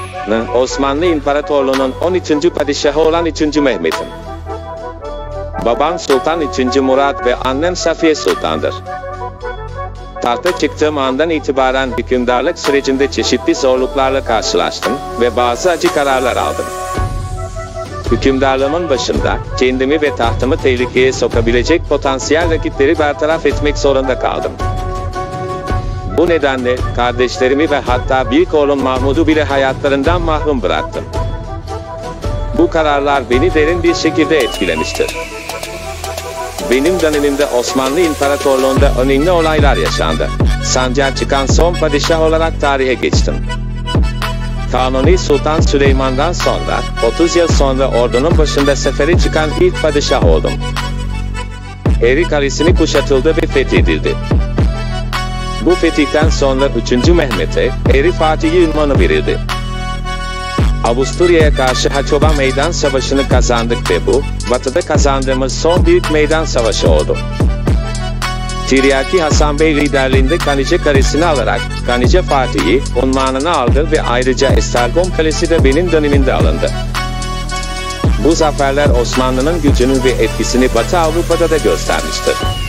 Osmanlı İmparatorluğu'nun 13. padişahı olan 3. Mehmet'im. Babam Sultan 3. Murat ve annem Safiye Sultan'dır. Tahta çıktığım andan itibaren hükümdarlık sürecinde çeşitli zorluklarla karşılaştım ve bazı acı kararlar aldım. Hükümdarlığımın başında kendimi ve tahtımı tehlikeye sokabilecek potansiyel rakipleri bertaraf etmek zorunda kaldım. Bu nedenle kardeşlerimi ve hatta büyük oğlum Mahmud'u bile hayatlarından mahrum bıraktım. Bu kararlar beni derin bir şekilde etkilemiştir. Benim dönemimde Osmanlı İmparatorluğu'nda önemli olaylar yaşandı. Sancar çıkan son padişah olarak tarihe geçtim. Kanuni Sultan Süleyman'dan sonra, 30 yıl sonra ordunun başında sefere çıkan ilk padişah oldum. Eri Kalesi'ni kuşatıldı ve fethedildi. Bu fetihten sonra 3. Mehmet'e, Eri Fatihi unvanı verildi. Avusturya'ya karşı Haçova Meydan Savaşı'nı kazandık ve bu, batıda kazandığımız son büyük meydan savaşı oldu. Tiryaki Hasan Bey liderliğinde Kanice Kalesi'ni alarak, Kanice Fatihi unvanını aldı ve ayrıca Esztergom Kalesi de benim dönemimde alındı. Bu zaferler Osmanlı'nın gücünü ve etkisini Batı Avrupa'da da göstermiştir.